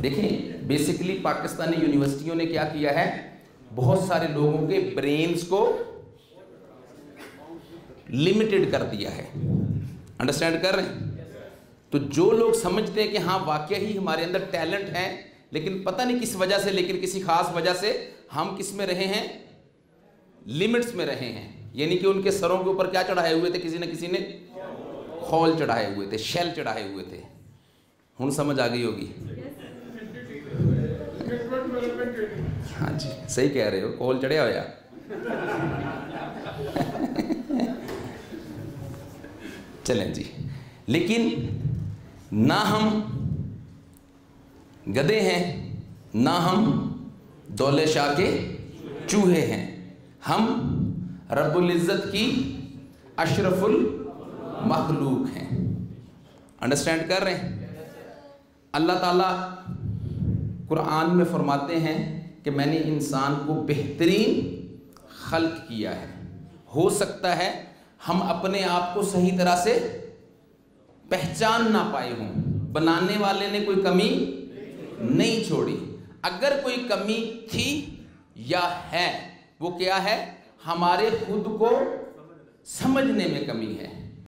دیکھیں بیسیکلی پاکستانی یونیورسٹیوں نے کیا کیا ہے، بہت سارے لوگوں کے برینز کو لمیٹڈ کر دیا ہے. انڈرسٹینڈ کر رہے ہیں؟ تو جو لوگ سمجھتے ہیں کہ ہاں واقعی ہمارے اندر ٹیلنٹ ہے، لیکن پتہ نہیں کس وجہ سے، لیکن کسی خاص وجہ سے ہم کس میں رہے ہیں، لمٹس میں رہے ہیں. یعنی کہ ان کے سروں کے اوپر کیا چڑھائے ہوئے تھے، کسی نہ کسی نے خول چڑھائے ہوئے تھے، شیل چڑھائے ہوئے تھے. ہن سمجھ آ گئی ہوگی. ہاں جی صحیح کہہ رہے ہو، خول چڑھیا ہوا. چلیں جی. لیکن نہ ہم گدھے ہیں، نہ ہم دولے شاہ کے چوہے ہیں، ہم رب العزت کی اشرف المخلوق ہیں. انڈرسٹینڈ کر رہے ہیں؟ اللہ تعالیٰ قرآن میں فرماتے ہیں کہ میں نے انسان کو بہترین خلق کیا ہے. ہو سکتا ہے ہم اپنے آپ کو صحیح طرح سے پہچان نہ پائے ہوں، بنانے والے نے کوئی کمی نہیں چھوڑی. اگر کوئی کمی تھی یا ہے، وہ کیا ہے؟ ہمارے خود کو سمجھنے میں کمی ہے.